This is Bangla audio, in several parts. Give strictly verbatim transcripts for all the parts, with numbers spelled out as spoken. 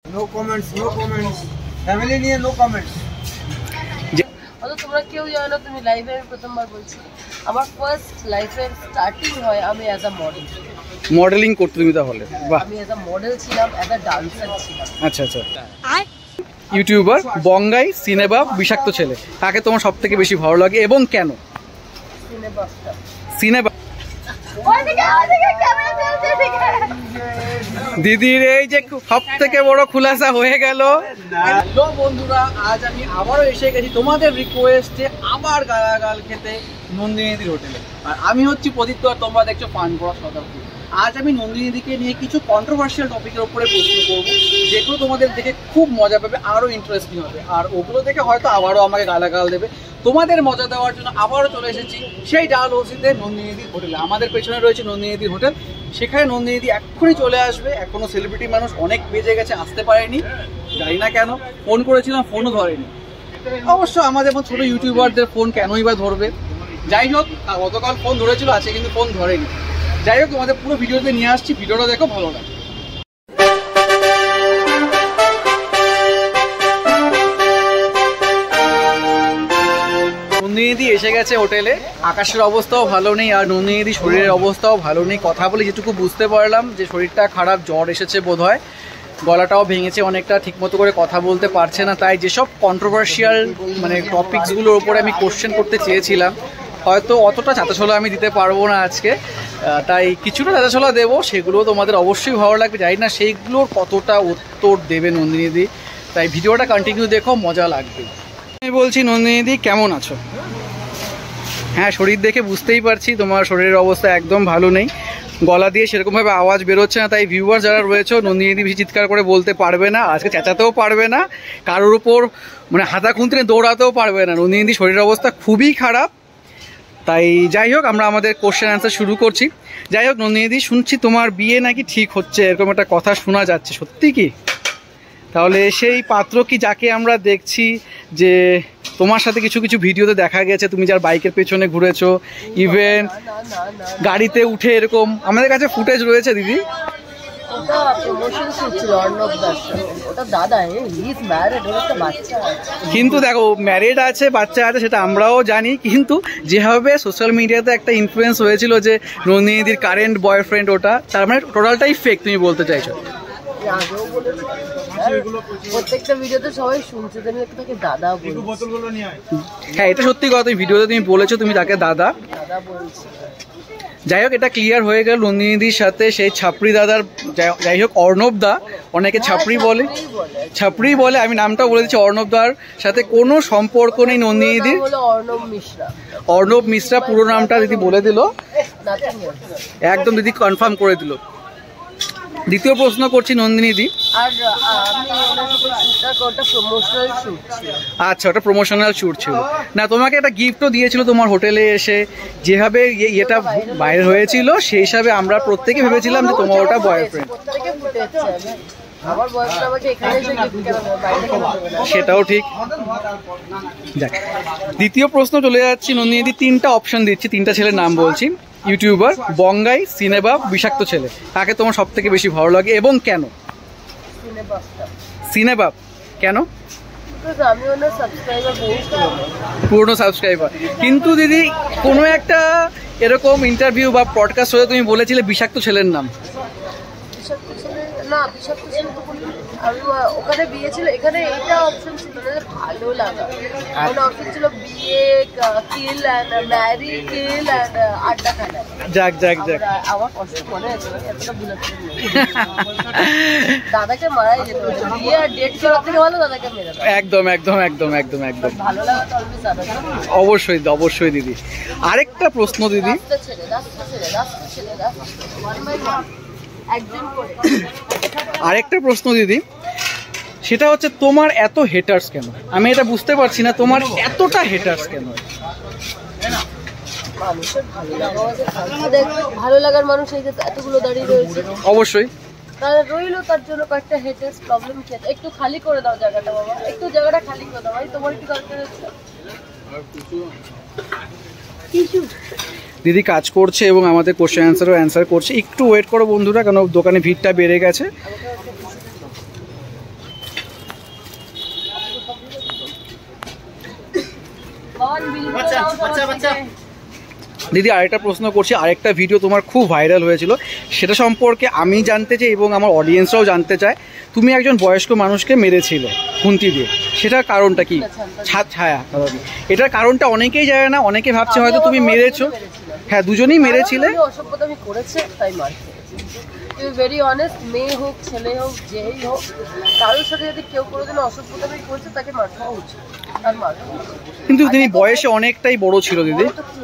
No comments no comments family নিয়ে নো কমেন্টস। অত তোমরা কেউ জানো না, তুমি লাইভে আমি প্রথমবার বলছি, আমার ফার্স্ট লাইফের স্টার্টিং হয় আমি অ্যাজ আ মডেল। মডেলিং করতে তুমি তাহলে? বাহ, আমি অ্যাজ আ মডেল ছিলাম, অ্যাজ আ ডান্সার ছিলাম। আচ্ছা আচ্ছা। ইউটিউবার বঙ্গাই সিনেবাব বিষাক্ত ছেলে, কাকে তোমার সব থেকে বেশি ভালো লাগে এবং কেন? সিনেবাবটা। সিনেবাব। দিদির এই যে সব থেকে বড় খুলাসা হয়ে গেল। হ্যালো বন্ধুরা, আজ আমি আবারও এসে গেছি তোমাদের রিকোয়েস্টে আবার গালাগাল খেতে নন্দিনীদির হোটেলে। আর আমি হচ্ছি প্রদীপ্ত, আর তোমরা দেখছো পানপড়া শতাব্দী। আজ আমি নন্দিনীদিকে নিয়ে কিছু কন্ট্রোভার্সিয়াল টপিকের উপরে প্রশ্ন করবো, যেগুলো তোমাদের দেখে খুব মজা পাবে, আরও ইন্টারেস্টিং হবে। আর ওগুলো দেখে হয়তো আবারও আমাকে গালাগাল দেবে। তোমাদের মজা দেওয়ার জন্য আবারও চলে এসেছি সেই ডালহৌসিতে নন্দিনীদির হোটেলে। আমাদের পেছনে রয়েছে নন্দিনীদির হোটেল, সেখানে নন্দিনীদি এক্ষুনি চলে আসবে। এখনও সেলিব্রিটি মানুষ অনেক বেজে গেছে, আসতে পারেনি, জানি না কেন। ফোন করেছিলাম, ফোনও ধরেনি। অবশ্য আমাদের মতো ছোটো ইউটিউবারদের ফোন কেনই বা ধরবে? যাই হোক, গতকাল ফোন ধরেছিল, আজকে কিন্তু ফোন ধরেনি। যাই হোক, তোমাদের পুরো ভিডিওতে নিয়ে আসছি, ভিডিওটা দেখো, ভালো লাগে। নন্দিনীদি এসে গেছে হোটেলে। আকাশের অবস্থাও ভালো নেই, আর নন্দিনীদি শরীরের অবস্থাও ভালো নেই। কথা বলে যেটুকু বুঝতে পারলাম যে শরীরটা খারাপ, জ্বর এসেছে বোধহয়, গলাটাও ভেঙেছে অনেকটা, ঠিকমতো করে কথা বলতে পারছে না। তাই যেসব কন্ট্রোভার্সিয়াল মানে টপিকসগুলোর ওপরে আমি কোশ্চেন করতে চেয়েছিলাম, হয়তো অতটা চাতাছোলা আমি দিতে পারবো না আজকে, তাই কিছুটা চাতাছোলা দেবো, সেগুলো তোমাদের অবশ্যই ভালো লাগবে। জানি না সেইগুলোর কতটা উত্তর দেবে নন্দিনীদি, তাই ভিডিওটা কন্টিনিউ দেখো, মজা লাগবে। আমি বলছি, নন্দিনীদি কেমন আছো? হ্যাঁ, শরীর দেখে বুঝতেই পারছি তোমার শরীরের অবস্থা একদম ভালো নেই, গলা দিয়ে সেরকমভাবে আওয়াজ বেরোচ্ছে না। তাই ভিউয়ার যারা রয়েছে, নন্দিনীদি বেশি চিৎকার করে বলতে পারবে না, আজকে চেঁচাতেও পারবে না, কারোর উপর মানে হাতা খুঁতরে দৌড়াতেও পারবে না। নন্দিনীদি শরীরের অবস্থা খুবই খারাপ। তাই যাই হোক, আমরা আমাদের কোশ্চেন অ্যান্সার শুরু করছি। যাই হোক নন্দিনীদি, শুনছি তোমার বিয়ে নাকি ঠিক হচ্ছে, এরকম একটা কথা শোনা যাচ্ছে, সত্যি কি? তাহলে সেই পাত্র কি যাকে আমরা দেখছি, যে তোমার সাথে কিছু কিছু ভিডিওতে দেখা গেছে তুমি যার বাইকের পেছনে ঘুরেছো, ইভেন গাড়িতে উঠে এরকম, আমাদের কাছে ফুটেজ রয়েছে দিদি? কিন্তু দেখো, ম্যারিড আছে, বাচ্চা আছে, সেটা আমরাও জানি, কিন্তু যেভাবে সোশ্যাল মিডিয়াতে একটা ইনফ্লুয়েন্স হয়েছিল যে নন্দিনীদির কারেন্ট বয়ফ্রেন্ড ওটা, তার মানে টোটালটাই ফেক তুমি বলতে চাইছো? প্রত্যেকটা ভিডিওতে সবাই শুনছে যে আমি তাকে দাদা বলছি। হ্যাঁ, এটা সত্যি কথা, তুমি ভিডিওতে তুমি বলেছো তুমি তাকে দাদা দাদা বলছি। যাই হোক, এটা ক্লিয়ার হয়ে গেল নন্দিনীদির সাথে সেই ছাপড়ি দাদার, যাই হোক অর্ণব দা, অনেকে ছাপড়ি বলে, ছাপড়ি বলে, আমি নামটা বলে দিচ্ছি, অর্ণব দার সাথে কোনো সম্পর্ক নেই নন্দিনীদির। অর্ণব মিশ্রা। অর্ণব মিশ্রা পুরো নামটা দিদি বলে দিল, একদম দিদি কনফার্ম করে দিল। দ্বিতীয় প্রশ্ন করছি নন্দিনীদি, আচ্ছা ওটা প্রমোশনাল শ্যুট ছিল না? তোমাকে একটা গিফটও দিয়েছিল তোমার হোটেলে এসে, যেভাবে এটা বাইরে হয়েছিল সেই হিসাবে আমরা প্রত্যেকে ভেবেছিলাম যে তোমার ওটা বয়ফ্রেন্ড। সেটাও ঠিক। দেখ, দ্বিতীয় প্রশ্ন চলে যাচ্ছি নন্দিনীদি, তিনটা অপশন দিচ্ছি, তিনটা ছেলের নাম বলছি। ইউটিউবার বঙ্গাই সিনেবাব বিষাক্ত ছেলে, কাকে তোমার সব থেকে বেশি ভালো লাগে এবং কেন? সিনেবাব। কেন? পুরনো সাবস্ক্রাইবার। কিন্তু দিদি কোনো একটা এরকম ইন্টারভিউ বা পডকাস্ট হয়ে তুমি বলেছিলে বিষাক্ত ছেলের নাম। না, বিষাক্ত ছেলে তো বলি আমি, ওখানে বিয়ে ছিল, এখানে এইটা অপশন ছিল না ভালো লাগা, ওখানে অপশন ছিল বিয়ে, kill and marry, kill and আড্ডা খানা। যাক যাক যাক, আমার কষ্ট মনে আছে, এতটা বুঝাতে দাদাকে মারাই যেত, বিয়ে আর ডেট করার থেকে ভালো দাদাকে মেরে দাও। একদম একদম একদম একদম একদম ভালো লাগা তো অলওয়েজ দাদা। অবশ্যই অবশ্যই দিদি। আরেকটা প্রশ্ন দিদি, রাস্তা ছেলে রাস্তা ছেলে রাস্তা ছেলে রাস্তা একদিন করে। আরেকটা প্রশ্ন দিদি, সেটা হচ্ছে তোমার এত হেটার্স কেন? আমি এটা বুঝতে পারছি না, তোমার এতটা হেটার্স কেন? মানুষের ভালো লাগা আছে, ভালো লাগার মানুষ এই যে এতগুলো দাঁড়িয়ে রয়েছে, অবশ্যই তারা রইলো, তার জন্য কয়েকটা হেটার্স। প্রবলেম কি আছে? একটু খালি করে দাও জায়গাটা বাবা, একটু জায়গাটা খালি করে দাও ভাই, তোমার কি দরকার আছে? দিদি কাজ করছে এবং আমাদের কোশ্চেন অ্যান্সারও অ্যান্সার করছে, একটু ওয়েট করো বন্ধুরা, কারণ দোকানে ভিড়টা বেড়ে গেছে। দিদি আরেকটা প্রশ্ন করছি, আরেকটা ভিডিও তোমার খুব ভাইরাল হয়েছিল, সেটা সম্পর্কে আমি জানতে চাই এবং আমার অডিয়েন্সরাও জানতে চায়। তুমি একজন বয়স্ক মানুষকে মেরেছিলে খুন্তি দিয়ে, সেটার কারণটা কি? ছায়া, এটার কারণটা অনেকেই জানে না, অনেকে ভাবছে হয়তো তুমি মেরেছো। হ্যাঁ, দুজনেই মেরেছিলে। অসভ্যতামি করেছে তাই মার খেয়েছে। ভেরি অনেস্ট, মেয়ে হোক ছেলে হোক যেই হোক, কারোর সাথে যদি কেউ কোনোদিনও অসভ্যতামি করেছে তাকে মার খাওয়া উচিত। আর মার কিন্তু তিনি বয়সে অনেকটাই বড় ছিল দিদি।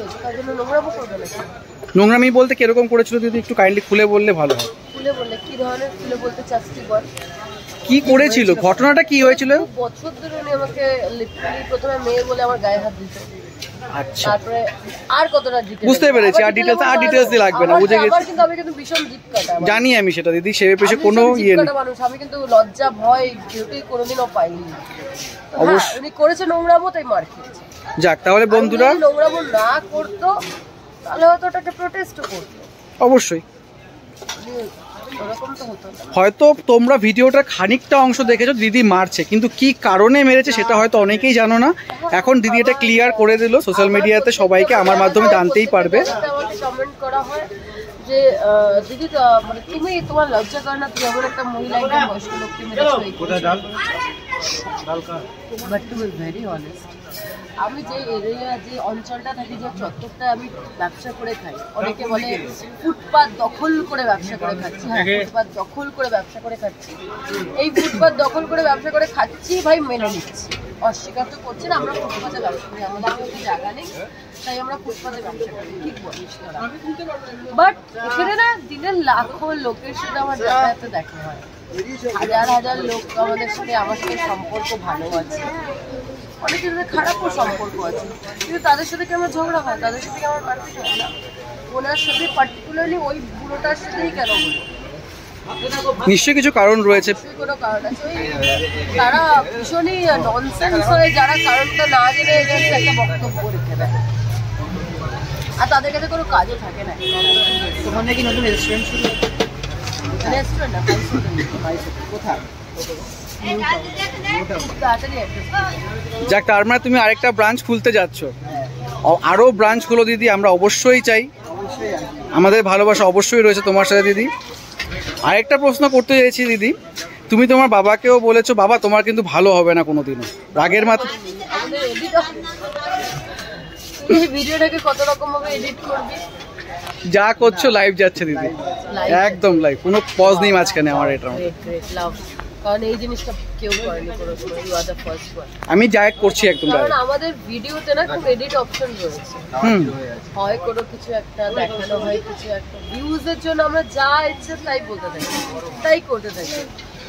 নোংরামি বলতে কিরকম করেছিল দিদি, একটু কাইন্ডলি খুলে বললে ভালো হয়। খুলে বললে কি ধরনের খুলে বলতে চাচ্ছি বল? কি করেছিল, ঘটনাটা কি হয়েছিল? বছর ধরে উনি আমাকে লিটারালি প্রথমে মেয়ে বলে আমার গায়ে হাত দিত। আচ্ছা, তারপরে আর কতটা ডিটেইলস বুঝতে পেরেছি, আর ডিটেইলস আর ডিটেইলস দিয়ে লাগবে না, বুঝে গেছি। কিন্তু আমি কিন্তু ভীষণ জিপ কাটা, জানি আমি সেটা দিদি, সে পেশে কোনো ইয়ে নেই। আমি কিন্তু লজ্জা ভয় কেউই কোনোদিনও পাইনি। অবশ্যই উনি করেছে নোংরামো, তাই মার খেয়েছে। যাক, তাহলে বন্ধুরা নোংরামো না করতো তাহলে হয়তো ওটাকে প্রোটেস্টও করতো। অবশ্যই হয়তো তোমরা ভিডিওটার খানিকটা অংশ দেখেছো, দিদি মারছে, কিন্তু কি কারণে মেরেছে সেটা হয়তো অনেকেই জানো না। এখন দিদি এটা ক্লিয়ার করে দিল সোশ্যাল মিডিয়াতে, সবাইকে আমার মাধ্যমে জানতেই পারবে। কমেন্ট করা হয় যে দিদি মানে তুমি তোমার লজ্জা করে না, তুমি এমন একটা মহিলা একদম বয়স্ক লোককে মেরেছো। But to be very honest, আমি যে এরিয়া যে অঞ্চলটা থাকি, যে চত্বরটা আমি ব্যবসা করে খাই, অনেকে বলে ফুটপাত দখল করে ব্যবসা করে খাচ্ছি। হ্যাঁ, ফুটপাত দখল করে ব্যবসা করে খাচ্ছি। এই ফুটপাত দখল করে ব্যবসা করে খাচ্ছি ভাই, মেনে নিচ্ছি, অস্বীকার তো করছি না। আমরা ফুটপাতে ব্যবসা করি, আমাদের কাছে জায়গা নেই, তাই আমরা ফুটপাতে ব্যবসা করি, ঠিক বলিস তোরা। বাট এখানে না দিনের লাখো লোকের সাথে আমার যাতায়াতে দেখা হয়, হাজার হাজার লোক আমাদের সাথে, আমার সাথে সম্পর্ক ভালো আছে, অনেকের সাথে খারাপও সম্পর্ক আছে, কিন্তু তাদের সাথে কি আমার ঝগড়া হয়, তাদের সাথে কি আমার মারপিট হয় না। ওনার সাথে পার্টিকুলারলি ওই বুড়োটার সাথেই কেন হলো? নিশ্চয়ই কিছু কারণ রয়েছে, কোনো কারণ আছে। তারা ভীষণই ননসেন্স হয়ে যারা কারণটা না জেনে এগেন্স্ট একটা বক্তব্য রেখে দেয়, আর তাদের কাছে কোনো কাজও থাকে না। ওখানে কি নতুন রেস্টুরেন্ট শুরু? রেস্টুরেন্ট না, কোথায়? যাক, তার মানে তুমি আরেকটা ব্রাঞ্চ খুলতে যাচ্ছ, আরো ব্রাঞ্চ খুলো দিদি, আমরা অবশ্যই চাই, আমাদের ভালোবাসা অবশ্যই রয়েছে তোমার সাথে দিদি। আরেকটা প্রশ্ন করতে চাইছি দিদি, তুমি তোমার বাবাকেও বলেছো বাবা তোমার কিন্তু ভালো হবে না কোনোদিনও, রাগের মাথা। ভিডিওটাকে কত রকম ভাবে এডিট করবি? যা করছো লাইভ যাচ্ছে দিদি, একদম লাইভ, কোনো পজ নেই মাঝখানে আমার। এটা কারণ এই জিনিসটা কেউ করেনি কোনো সময়, you are the first one. আমি যা করছি একদম, কারণ আমাদের ভিডিওতে না খুব এডিট অপশন রয়েছে। হুম, হয় কোনো কিছু একটা দেখানো হয়, কিছু একটা ভিউজের জন্য আমরা যা ইচ্ছে তাই বলতে থাকি, তাই করতে থাকি।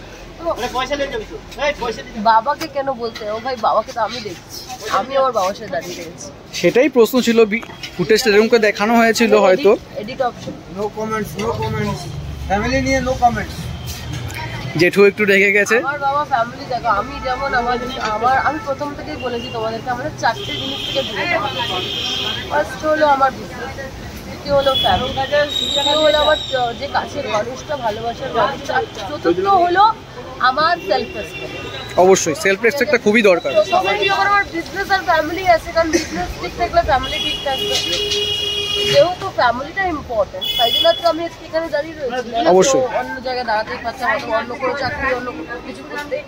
বাবাকে কেন বলতে? ও ভাই, বাবাকে তো আমি দেখছি, আমি আমার বাবার সাথে দাঁড়িয়ে রয়েছি। সেটাই প্রশ্ন ছিল, ফুটেজটা এরকম করে দেখানো হয়েছিল হয়তো। Edit option, no comments, no comments, family নিয়ে নো কমেন্টস। জেঠু একটু রেগে গেছে। আমার বাবা ফ্যামিলি দেখো, আমি যেমন আমার আমার আমি প্রথম থেকেই বলেছি তোমাদেরকে, আমাদের চারটে জিনিস থেকে দূরে থাকতে হবে। ফার্স্ট হলো আমার বিজনেস, দ্বিতীয় হলো ফ্যামিলি, তৃতীয় হলো আমার যে কাছের মানুষটা, ভালোবাসার মানুষটা, চতুর্থ হলো আমার সেলফ রেসপেক্ট। অবশ্যই সেলফ রেসপেক্টটা খুবই দরকার। প্রথমে যখন আমার বিজনেস আর ফ্যামিলি আছে, কারণ বিজনেস ঠিক থাকলে ফ্যামিলি ঠিক থাকবে, যেহেতু ফ্যামিলিটা ইম্পর্টেন্ট, তাই জন্য তো আমি আজকে এখানে দাঁড়িয়ে রয়েছি। অবশ্যই অন্য জায়গায় দাঁড়াতেই পারতাম, অন্য কোনো চাকরি, অন্য কোনো কিছু করতেই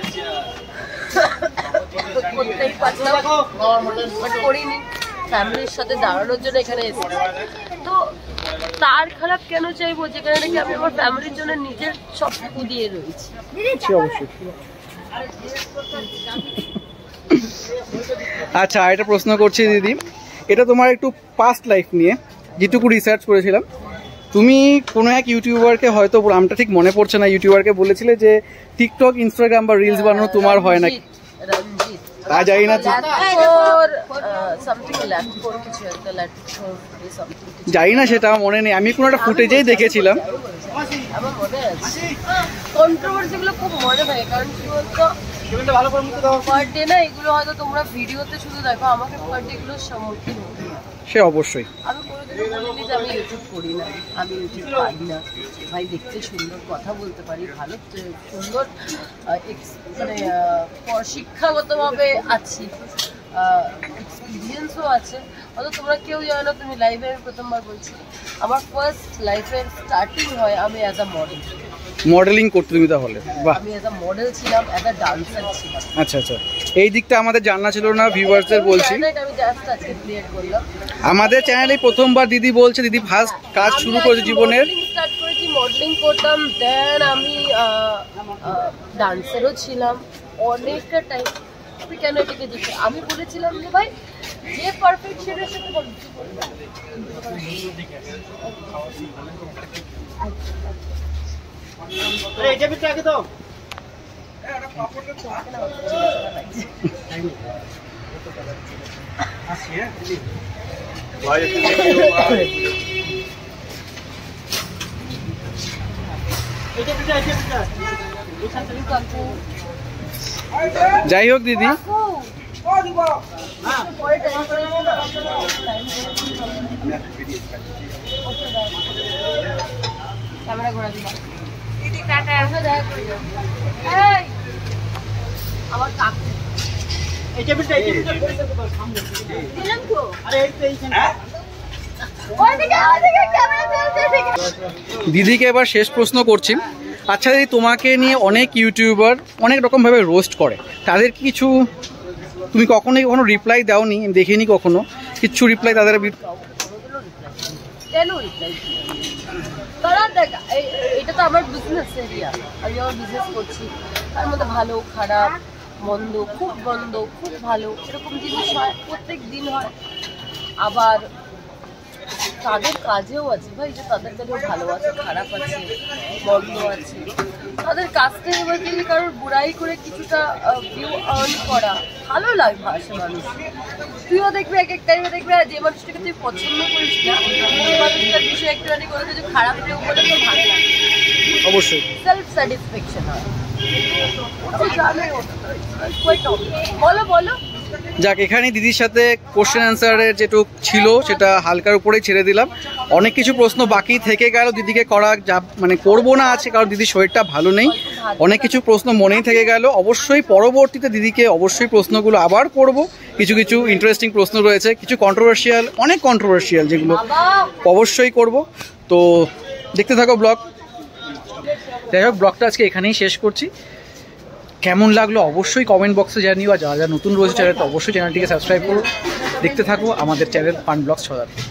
করতেই পারতাম, বাট করিনি। ফ্যামিলির সাথে দাঁড়ানোর জন্য এখানে এসেছি। তো তার খারাপ কেন চাইবো, যেখানে নাকি আমি আমার ফ্যামিলির জন্য নিজের সবটুকু দিয়ে রয়েছি। অবশ্যই। আচ্ছা, এটা প্রশ্ন করছি দিদি, এটা তোমার একটু পাস্ট লাইফ নিয়ে যেটুকু রিসার্চ করেছিলাম। তুমি কোনো এক ইউটিউবারকে, হয়তো নামটা ঠিক মনে পড়ছে না, ইউটিউবারকে বলেছিলে যে টিকটক, ইনস্টাগ্রাম বা রিলস বানানো তোমার হয় না। তা জানি না, জানি না, সেটা মনে নেই, আমি কোনো একটা ফুটেজেই দেখেছিলাম। আমার মনে আছে, কন্ট্রোভার্সিগুলো খুব মনে থাকে, কারণ কি বলতো, পার ডে না এগুলো হয়তো তোমরা ভিডিওতে শুধু দেখো, আমাকে পার ডে এগুলোর সম্মুখীন হতে হয়। সে অবশ্যই। আমি কোনোদিনও বলিনি যে আমি ইউটিউব করি না, আমি ইউটিউব পারি না। ভাই দেখতে সুন্দর, কথা বলতে পারি ভালো, সুন্দর, মানে শিক্ষাগতভাবে আছি, এক্সপিরিয়েন্সও আছে। অত তোমরা কেউ জানো না, তুমি লাইভে আমি প্রথমবার বলছি, আমার ফার্স্ট লাইফের স্টার্টিং হয় আমি অ্যাজ আ মডেল। মডেলিং করতে তুমি তাহলে? বাহ, আমি অ্যাজ আ মডেল ছিলাম, অ্যাজ আ ডান্সার ছিলাম। আচ্ছা আচ্ছা, এই দিকটা আমাদের জানা ছিল না, ভিউয়ার্সদের বলছি। আমি জাস্ট আজকে ক্রিয়েট করলাম। আমাদের চ্যানেলে প্রথমবার দিদি বলছে দিদি ফার্স্ট কাজ শুরু করেছে জীবনের। স্টার্ট করেছি, মডেলিং করতাম, দেন আমি ডান্সারও ছিলাম অনেকটা টাইম। আপনি কেন এটাকে দেখে আমি বলেছিলাম যে ভাই যে পারফেক্ট সেটার সাথে কম্পিট করবে। এটা ভিতরে আগে দাও। আসি হ্যাঁ ভাই একটু এটা ভিতরে আছে ভিতরে। যাই হোক দিদি, ক্যামেরা ঘোরা দিবা আমার কাকু এটা ভিতরে এটা ভিতরে সামনে দিলাম তো। আরে এই তো এইখানে ওইদিকে ওইদিকে ক্যামেরা চলছে ঠিক আছে। দিদিকে এবার শেষ প্রশ্ন করছি। আচ্ছা দিদি, তোমাকে নিয়ে অনেক ইউটিউবার অনেক রকমভাবে রোস্ট করে, তাদের কিছু তুমি কখনোই কখনো রিপ্লাই দাওনি? দেখিনি কখনো কিচ্ছু রিপ্লাই তাদের? কেন রিপ্লাই তারা দেখ, এটা তো আমার বিজনেস এরিয়া, আমি আমার বিজনেস করছি, তার মধ্যে ভালো খারাপ মন্দ, খুব মন্দ খুব ভালো এরকম জিনিস হয়, প্রত্যেক দিন হয়। আবার তাদের কাজেও আছে ভাই, যে তাদের কাজেও ভালো আছে খারাপ আছে মন্দ আছে। তাদের কাছ থেকে এবার যদি কারোর বুড়াই করে কিছুটা ভিউ আর্ন করা ভালো লাগে ভাষা মানুষ। তুইও দেখবি এক এক টাইমে দেখবি যে মানুষটাকে তুই পছন্দ করিস না সেই মানুষটার বিষয়ে একটুখানি করে কিছু খারাপ কেউ বলে তো ভালো লাগে, অবশ্যই সেলফ স্যাটিসফ্যাকশন হয়। বলো বলো যাক, এখানে দিদির সাথে কোশ্চেন অ্যান্সারের যেটুক ছিল সেটা হালকার উপরেই ছেড়ে দিলাম। অনেক কিছু প্রশ্ন বাকি থেকে গেল দিদিকে করা, যা মানে করবো না আছে, কারণ দিদির শরীরটা ভালো নেই। অনেক কিছু প্রশ্ন মনেই থেকে গেল। অবশ্যই পরবর্তীতে দিদিকে অবশ্যই প্রশ্নগুলো আবার করব। কিছু কিছু ইন্টারেস্টিং প্রশ্ন রয়েছে, কিছু কন্ট্রোভার্সিয়াল, অনেক কন্ট্রোভার্সিয়াল, যেগুলো অবশ্যই করব। তো দেখতে থাকো ব্লগ। যাই হোক, ব্লগটা আজকে এখানেই শেষ করছি। কেমন লাগলো অবশ্যই কমেন্ট বক্সে জানিও, আর যারা যারা নতুন রয়েছে চ্যানেলটা অবশ্যই চ্যানেলটিকে সাবস্ক্রাইব করো। দেখতে থাকো আমাদের চ্যানেল ফান ব্লগস ছড়াতে।